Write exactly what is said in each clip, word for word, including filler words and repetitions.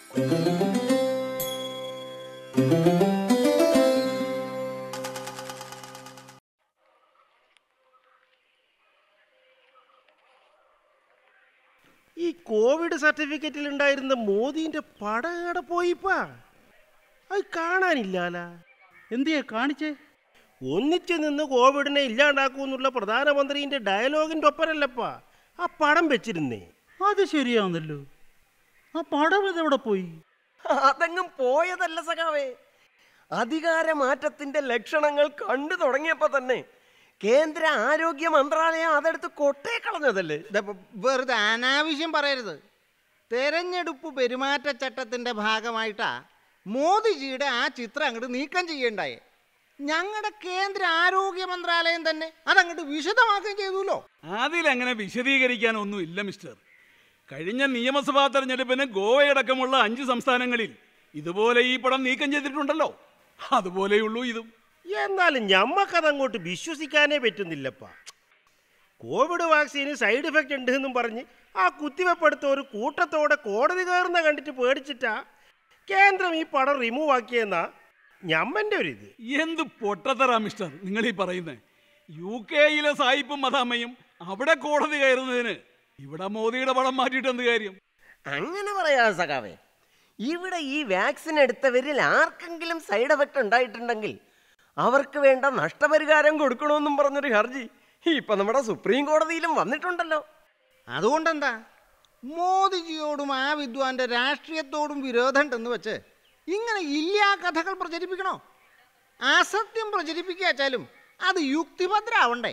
ഈ കോവിഡ് സർട്ടിഫിക്കറ്റിൽ ഉണ്ടായിരുന്ന മോദിന്റെ പടം എവിടെ പോയിപ്പാ? അത് കാണാനില്ലാല. എന്തിയാ കാണിച്ചേ? ഒന്നിച്ചു നിന്ന് കോവിഡിനെ ഇല്ലാണ്ടാക്കൂന്നുള്ള പ്രധാനമന്ത്രിന്റെ ഡയലോഗിന്റെ ഒപ്പരല്ലപ്പാ ആ പടം വെച്ചിരുന്നേ. അത് ശരിയാവുന്നല്ലോ. ആ പടം ഇതെവിടെ പോയി? അതെങ്ങും പോയതല്ല സഖാവേ. അധികാരമാറ്റത്തിന്റെ ലക്ഷണങ്ങൾ കണ്ടു തുടങ്ങിയപ്പോ തന്നെ കേന്ദ്ര ആരോഗ്യ മന്ത്രാലയം അതെടുത്ത് കൊട്ടേ കളഞ്ഞതല്ലേ. വെറുതെ അനാവശ്യം പറയരുത്. തെരഞ്ഞെടുപ്പ് പെരുമാറ്റച്ചട്ടത്തിന്റെ ഭാഗമായിട്ടാ മോദിജിയുടെ ആ ചിത്രം അങ്ങോട്ട് നീക്കം ചെയ്യണ്ടായേ. ഞങ്ങളുടെ കേന്ദ്ര ആരോഗ്യ മന്ത്രാലയം തന്നെ അതങ്ങോട്ട് വിശദമാക്കുകയും ചെയ്തുല്ലോ. അതിലങ്ങനെ വിശദീകരിക്കാൻ ഒന്നും ഇല്ല മിസ്റ്റർ. കഴിഞ്ഞ നിയമസഭാ തെരഞ്ഞെടുപ്പിന് ഗോവയടക്കമുള്ള അഞ്ച് സംസ്ഥാനങ്ങളിൽ ഇതുപോലെ ഈ പടം നീക്കം ചെയ്തിട്ടുണ്ടല്ലോ. അതുപോലെയുള്ളൂ ഇതും. എന്നാലും ഞമ്മക്കതങ്ങോട്ട് വിശ്വസിക്കാനേ പറ്റുന്നില്ലപ്പാ. കോവിഡ് വാക്സിന് സൈഡ് എഫക്റ്റ് ഉണ്ട് എന്നും പറഞ്ഞ് ആ കുത്തിവെപ്പെടുത്ത ഒരു കൂട്ടത്തോടെ കോടതി കയറുന്ന കണ്ടിട്ട് പേടിച്ചിട്ടാ കേന്ദ്രം ഈ പടം റിമൂവ് ആക്കിയെന്നാ ഞമ്മൻ്റെ ഒരു ഇത്. എന്ത് പൊട്ടത്തറാ മിസ്റ്റർ നിങ്ങൾ ഈ പറയുന്നത്? യു കെയിലെ സായിപ്പും മദാമയും അവിടെ കോടതി കയറുന്നതിന് ഇവിടെ മോദിയുടെ പടം മാറ്റിയിട്ട് എന്ത് കാര്യം? അങ്ങനെ പറയാ സഖാവേ. ഇവിടെ ഈ വാക്സിൻ എടുത്തവരിൽ ആർക്കെങ്കിലും സൈഡ് എഫക്റ്റ് ഉണ്ടായിട്ടുണ്ടെങ്കിൽ അവർക്ക് വേണ്ട നഷ്ടപരിഹാരം കൊടുക്കണമെന്നും പറഞ്ഞൊരു ഹർജി ഇപ്പൊ നമ്മുടെ സുപ്രീം കോടതിയിലും വന്നിട്ടുണ്ടല്ലോ. അതുകൊണ്ടെന്താ മോദിജിയോടും ആ വിദ്വാന്റെ രാഷ്ട്രീയത്തോടും വിരോധം ഉണ്ടെന്ന് വെച്ച് ഇങ്ങനെ ഇല്ലാ കഥകൾ പ്രചരിപ്പിക്കണോ? അസത്യം പ്രചരിപ്പിക്കാച്ചാലും അത് യുക്തിഭദ്രാവണ്ടേ?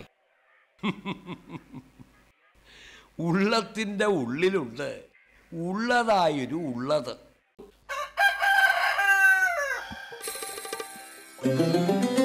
ഉള്ളത്തിൻ്റെ ഉള്ളിലുണ്ട് ഉള്ളതായൊരു ഉള്ളത്.